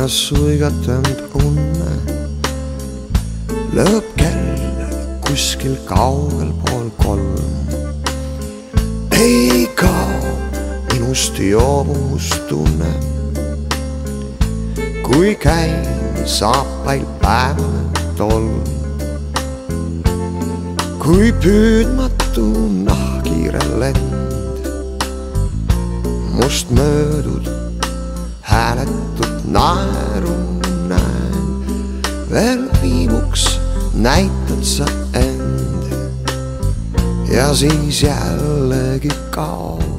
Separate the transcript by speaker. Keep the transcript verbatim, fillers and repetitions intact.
Speaker 1: ja suigatanud unne. Lööb kell kuskil kaugel pool kolm. Ei kao minust joobumustunne, kui käin saapail päevane tolm. Kui püüdmatu nahkiire lend, must möödud hääletut naeru näen. Veel viimuks näitad sa end ja siis jällegi kaod.